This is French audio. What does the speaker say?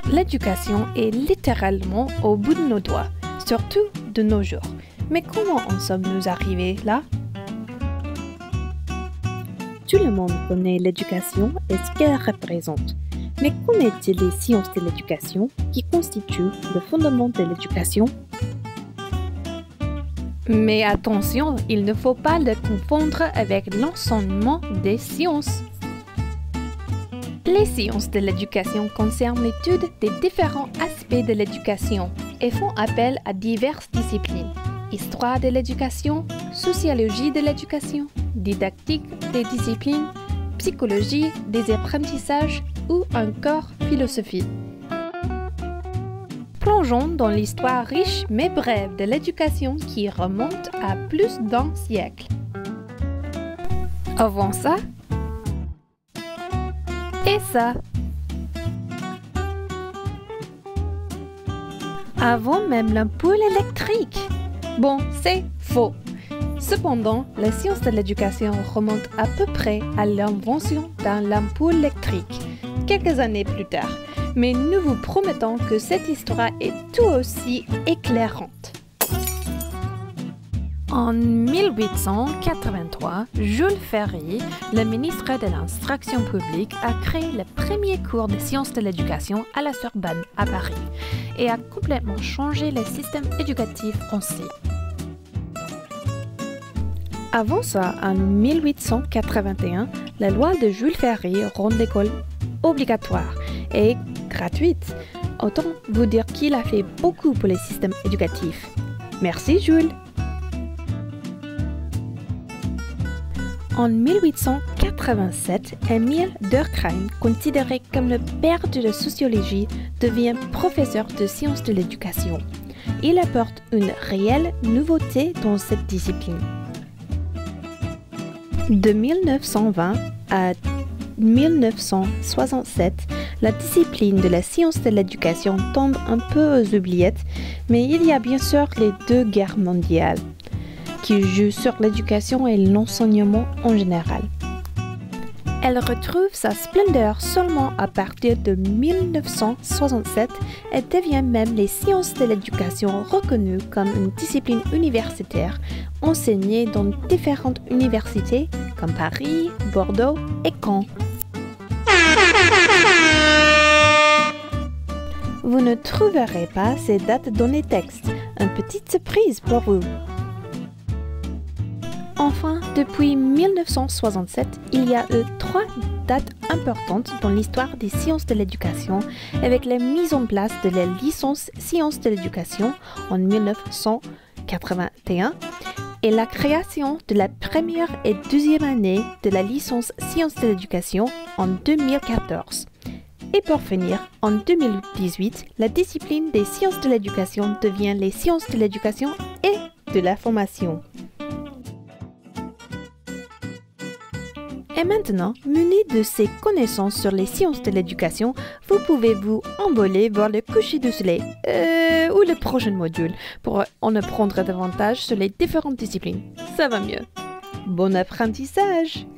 L'éducation est littéralement au bout de nos doigts, surtout de nos jours. Mais comment en sommes-nous arrivés là? Tout le monde connaît l'éducation et ce qu'elle représente. Mais connaît-il les sciences de l'éducation qui constituent le fondement de l'éducation? Mais attention, il ne faut pas le confondre avec l'enseignement des sciences. Les sciences de l'éducation concernent l'étude des différents aspects de l'éducation et font appel à diverses disciplines. Histoire de l'éducation, sociologie de l'éducation, didactique des disciplines, psychologie des apprentissages ou encore philosophie. Plongeons dans l'histoire riche mais brève de l'éducation qui remonte à plus d'un siècle. Avant ça, et ça. Avant même l'ampoule électrique. Bon, c'est faux. Cependant, la science de l'éducation remonte à peu près à l'invention de l'ampoule électrique, quelques années plus tard. Mais nous vous promettons que cette histoire est tout aussi éclairante. En 1883, Jules Ferry, le ministre de l'Instruction publique, a créé le premier cours de sciences de l'éducation à la Sorbonne à Paris et a complètement changé le système éducatif français. Avant ça, en 1881, la loi de Jules Ferry rend l'école obligatoire et gratuite. Autant vous dire qu'il a fait beaucoup pour les systèmes éducatifs. Merci Jules! En 1887, Émile Durkheim, considéré comme le père de la sociologie, devient professeur de sciences de l'éducation. Il apporte une réelle nouveauté dans cette discipline. De 1920 à 1967, la discipline de la science de l'éducation tombe un peu aux oubliettes, mais il y a bien sûr les deux guerres mondiales qui jouent sur l'éducation et l'enseignement en général. Elle retrouve sa splendeur seulement à partir de 1967 et devient même les sciences de l'éducation reconnues comme une discipline universitaire enseignée dans différentes universités comme Paris, Bordeaux et Caen. Vous ne trouverez pas ces dates dans les textes. Une petite surprise pour vous. Enfin, depuis 1967, il y a eu 3 dates importantes dans l'histoire des sciences de l'éducation avec la mise en place de la licence sciences de l'éducation en 1981 et la création de la première et deuxième année de la licence sciences de l'éducation en 2014. Et pour finir, en 2018, la discipline des sciences de l'éducation devient les sciences de l'éducation et de la formation. Et maintenant, muni de ces connaissances sur les sciences de l'éducation, vous pouvez vous envoler vers le coucher du soleil ou le prochain module pour en apprendre davantage sur les différentes disciplines. Ça va mieux. Bon apprentissage!